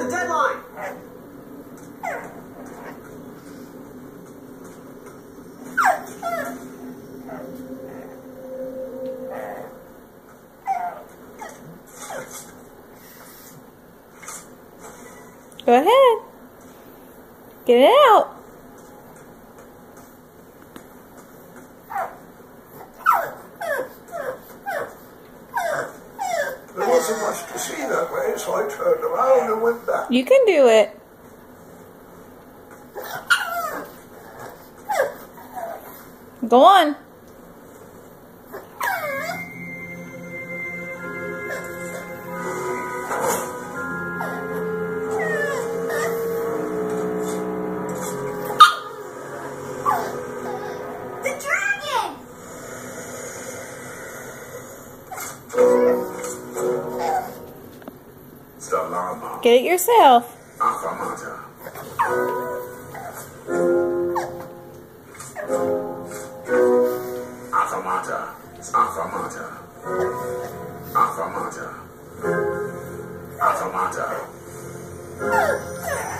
deadline. Go ahead. Get it out. There wasn't much to see that way, so I turned around and went back. You can do it. Go on. Get it yourself. Afamata. Afamata. Afamata. Afamata. Afamata.